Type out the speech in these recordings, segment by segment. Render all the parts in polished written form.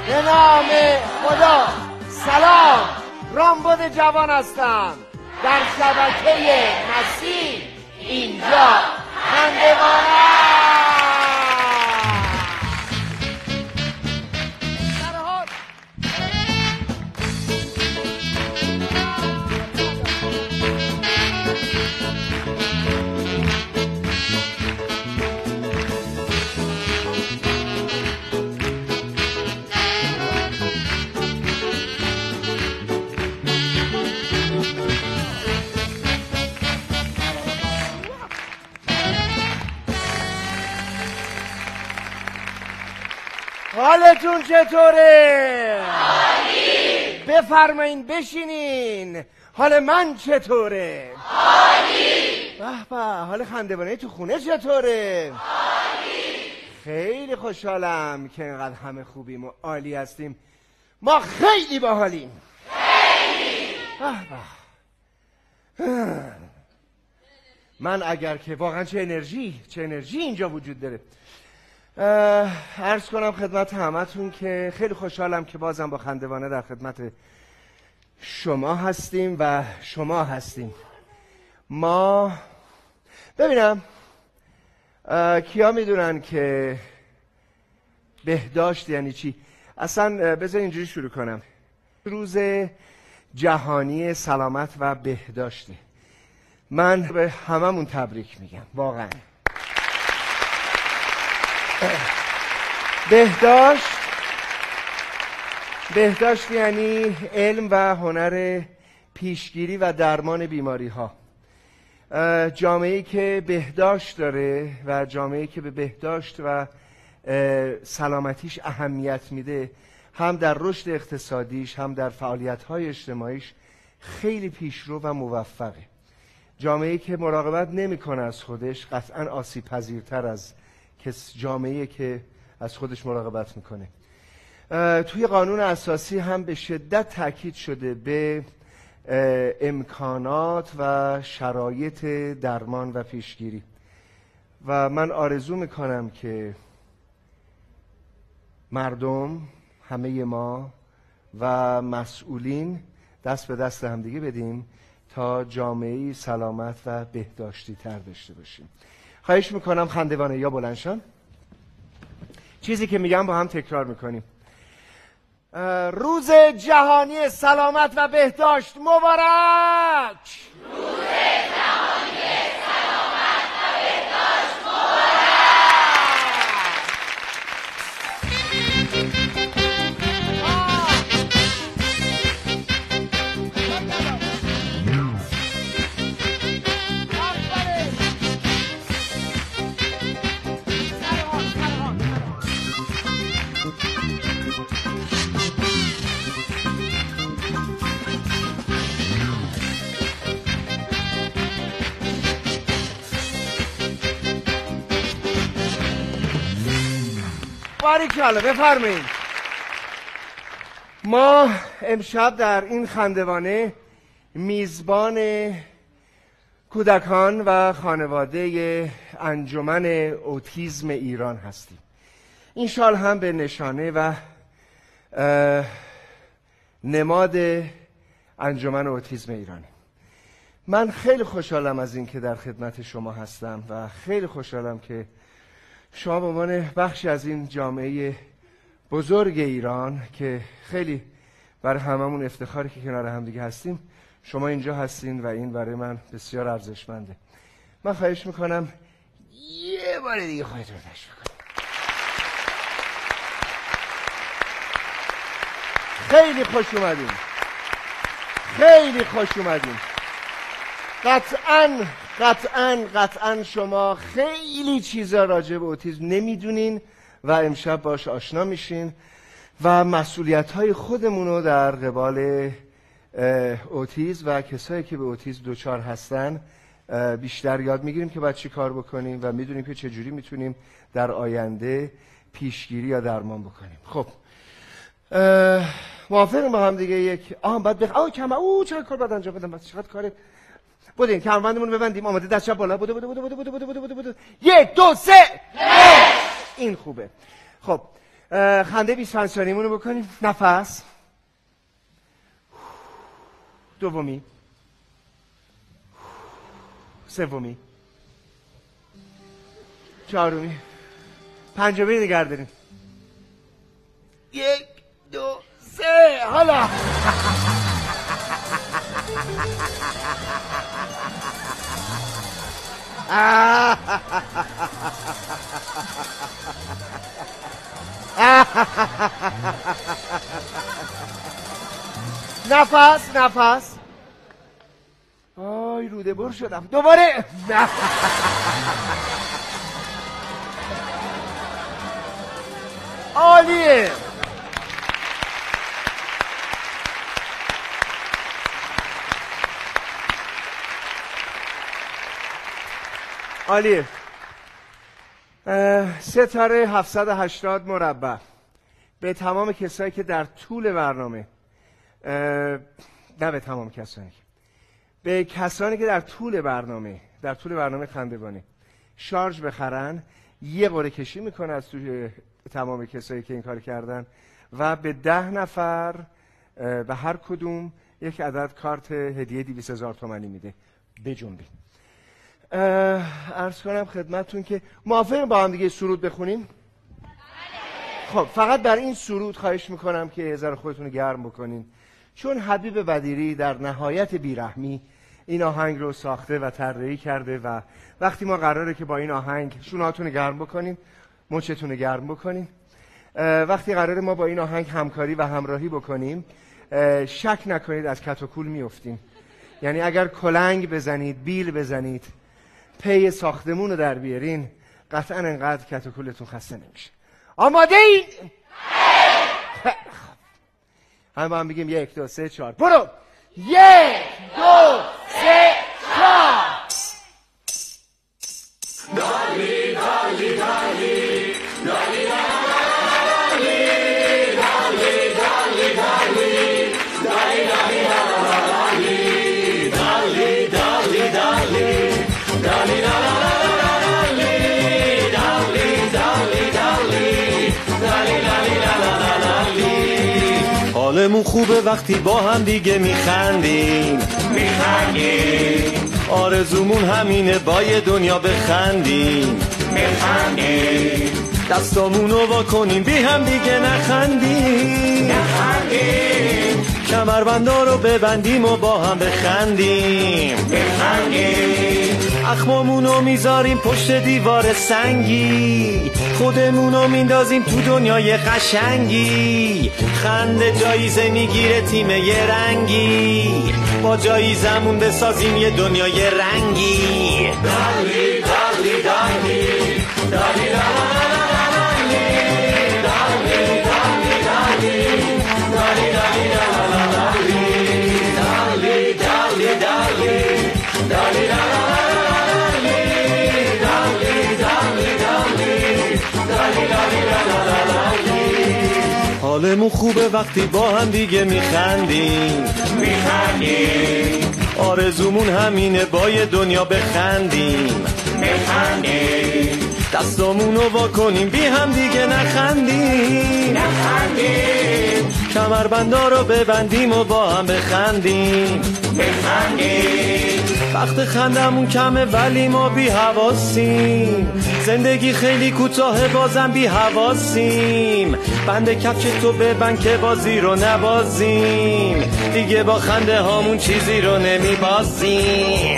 به نام خدا. سلام، رامبد جوان هستم. در شبکه مسیح اینجا خندوانه. حالتون چطوره؟ عالی. بفرمایین بشینین. حال من چطوره؟ عالی. به به، حال خندوانه تو خونه چطوره؟ عالی. خیلی خوشحالم که اینقدر همه خوبیم و عالی هستیم. ما خیلی باحالیم. خیلی. من اگر که واقعا چه انرژی اینجا وجود داره. عرض کنم خدمت همتون که خیلی خوشحالم که بازم با خندوانه در خدمت شما هستیم و شما هستیم. ما ببینم کیا میدونن که بهداشت یعنی چی؟ اصلا بذار اینجوری شروع کنم. روز جهانی سلامت و بهداشته. من به هممون تبریک میگم واقعا. بهداشت یعنی علم و هنر پیشگیری و درمان بیماری ها. جامعه‌ای که بهداشت داره و جامعه‌ای که به بهداشت و سلامتیش اهمیت میده، هم در رشد اقتصادیش هم در فعالیت‌های اجتماعیش خیلی پیشرو و موفقه. جامعه‌ای که مراقبت نمی‌کنه از خودش قطعاً آسیب پذیرتر از جامعه‌ای که از خودش مراقبت میکنه. توی قانون اساسی هم به شدت تاکید شده به امکانات و شرایط درمان و پیشگیری و من آرزو میکنم که مردم، همه ما و مسئولین دست به دست همدیگه بدیم تا جامعه‌ای سلامت و بهداشتی تر داشته باشیم. خواهش میکنم خندوانه یا بلند شن. چیزی که میگم با هم تکرار میکنیم. روز جهانی سلامت و بهداشت مبارک. روز جهانی سلامت و بهداشت مبارک. باریکلا، بفرمایید. ما امشب در این خندوانه میزبان کودکان و خانواده انجمن اوتیسم ایران هستیم. این شال هم به نشانه و نماد انجمن اوتیسم ایرانه. من خیلی خوشحالم از این که در خدمت شما هستم و خیلی خوشحالم که شما به عنوان بخشی از این جامعه بزرگ ایران که خیلی برای هممون افتخاری که کنار هم دیگه هستیم، شما اینجا هستین و این برای من بسیار ارزشمنده. من خواهش میکنم یه بار دیگه خودتون رو تشویق کنید. خیلی خوش اومدین. خیلی خوش اومدین. قطعاً شما خیلی چیزا راجع به اوتیسم نمیدونین و امشب باش آشنا میشین و مسئولیت‌های خودمون رو در قبال اوتیسم و کسایی که به اوتیسم دچار هستن بیشتر یاد میگیریم که باید چی کار بکنیم و میدونیم که چجوری میتونیم در آینده پیشگیری یا درمان بکنیم. خب موافقیم با هم دیگه یک بعد چقدر کار باید انجام بدم، چقدر کار. بودین کمربندمون رو ببندیم. آماده؟ دست چپ بالا. بوده. 1 2 3 این خوبه. خب خنده 25 ثانیه‌مون رو بکنیم. نفس. دومی. سومی. چهارمی. پنجمی نگه داریم. 1 2 3 حالا نفس. آی روده بر شدم. دوباره. عالیه. عالیه. ستاره 780 مربع به تمام کسایی که در طول برنامه نه به تمام کسانی، به کسانی که در طول برنامه خندوانی شارژ بخرن، یه قرعه کشی میکنه از توی تمام کسایی که این کار کردن و به 10 نفر به هر کدوم یک عدد کارت هدیه 200,000 تومانی میده. بجنبین. عرض کنم خدمتتون که موافقین با هم دیگه سرود بخونیم؟ خب فقط برای این سرود خواهش میکنم که یه ذره خودتون رو گرم بکنین، چون حبیب بدیری در نهایت بیرحمی این آهنگ رو ساخته و طراحی کرده و وقتی ما قراره که با این آهنگ شونهاتون رو گرم بکنین، مچتون رو گرم بکنین، وقتی قراره ما با این آهنگ همکاری و همراهی بکنیم، شک نکنید از کت و کول میافتیم. یعنی اگر کلنگ بزنید، بیل بزنید، پی ساختمون رو در بیارین، قطعا انقدر کت و کولتون خسته نمیشه. آماده این؟ همه با هم بگیم 1 2 3 4 برو. 1 2 3 4. دالی دالی دالی دالی حالمون خوبه وقتی با هم دیگه میخندیم. آرزومون همینه با یه دنیا بخندیم. دستامونو وا کنیم بی هم دیگه نخندیم. کمربندا رو ببندیم و با هم بخندیم. اخمامونو میذاریم پشت دیوار سنگی، خودمونو میندازیم تو دنیای قشنگی. خنده جایزه میگیره تیم یه رنگی، با جایزمون بسازیم یه دنیای رنگی. دالی دالی دالی دالی حالمون خوبه وقتی با هم دیگه میخندیم. آرزومون همینه با یه دنیا بخندیم. دستامونو وا کنیم بی هم دیگه نخندیم. کمربندا رو ببندیم و با هم بخندیم. وقت خندمون کمه ولی ما بی حواسیم. زندگی خیلی کوتاه بازم بی حواسیم. بند کفش تو ببند که بازی رو نبازیم. دیگه با خنده هامون چیزی رو نمیبازیم.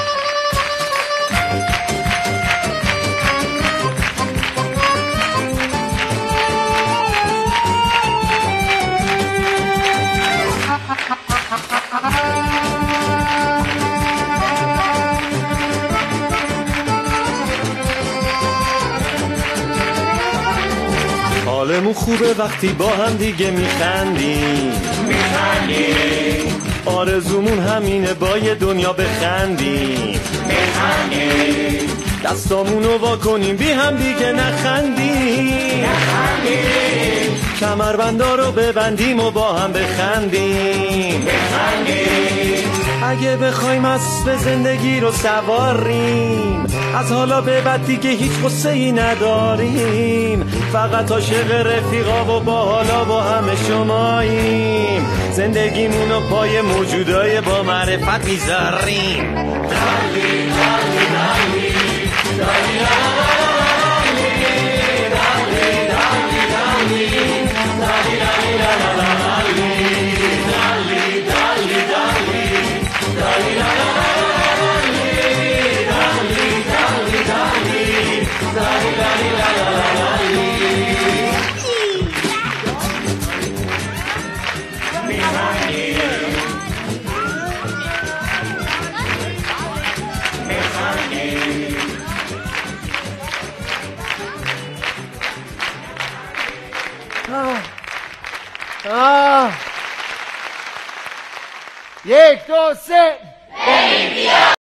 حالمون خوبه وقتی با هم دیگه میخندیم. آرزومون همینه با یه دنیا بخندیم. دستامونو وا کنیم بی هم دیگه نخندیم. کمربندا رو ببندیم و با هم بخندیم. اگه بخوایم اسب زندگی رو سواریم، از حالا به بعد دیگه هیچ غصه‌ای نداریم. فقط عاشق رفیقا و با حالا با همه شماییم، زندگیمونو پای موجودای با معرفت میذاریم. یک دو سه